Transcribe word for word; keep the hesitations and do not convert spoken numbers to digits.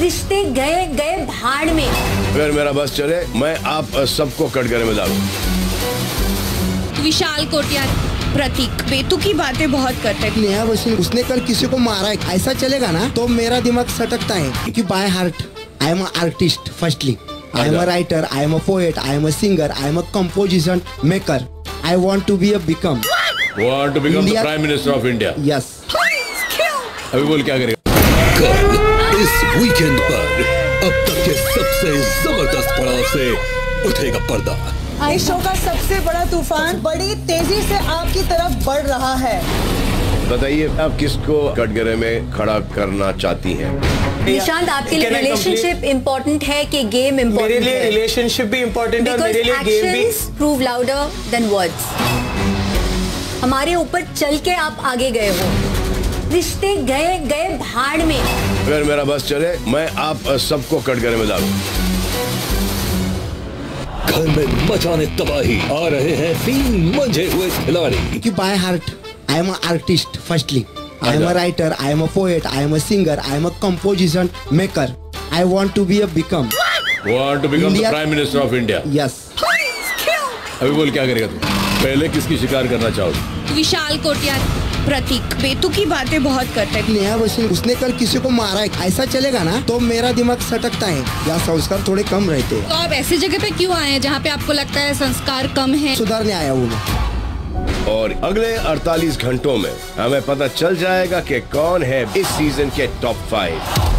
रिश्ते गए गए भाड़ में। अगर मेरा बस चले मैं आप सबको कटघरे में डालूं। विशाल कोटियार, प्रतीक बेतुकी बातें बहुत करते हैं। नेहा वसीम उसने कल किसी को मारा है, ऐसा चलेगा ना तो मेरा दिमाग सटकता है क्योंकि by heart I am artist firstly, I am a writer, I am a poet, I am a singer, I am a composition maker, I want to be a become want to become the prime minister of India. Yes. अभी बोल क्या करेगा? कल इस weekend पर अब तक के सबसे जबरदस्त पड़ाव से उठेगा पर्दा। इस शो का सबसे बड़ा तूफान बड़ी तेजी से आपकी तरफ बढ़ रहा है। बताइए आप किसको कटघरे में खड़ा करना चाहती हैं? निशांत, आपके लिए रिलेशनशिप इम्पोर्टेंट है कि गेम इम्पोर्टेंट है? मेरे लिए रिलेशनशिप भी इम्पोर्टेंट है और मेरे लिए गेम भी। Prove louder than words. हमारे ऊपर चल के आप आगे गए हो, रिश्ते गए गए भाड़ में। अगर मेरा बस चले मैं आप सबको कटघरे में डालूं। घर में मचाने तबाही आ रहे हैं तीन मंझे हुए खिलाड़ी। क्योंकि by heart I am artist firstly, I am a writer, I am a poet, I am a singer, I am a composition maker, I want to be a become want to become the prime minister of India. Yes. अभी बोल क्या करेगा तू? पहले किसकी शिकार करना चाहोगे? विशाल कोटियार, प्रतीक बेतुकी बातें बहुत करते हैं। नेहा वसीम उसने कल किसी को मारा है, ऐसा चलेगा ना तो मेरा दिमाग सटकता है या संस्कार थोड़े कम रहते हैं। तो आप ऐसी जगह पे क्यों आए हैं जहाँ पे आपको लगता है संस्कार कम है? सुधारने आया हूँ मैं। और अगले अड़तालीस घंटों में हमें पता चल जाएगा कि कौन है इस सीजन के टॉप फाइव।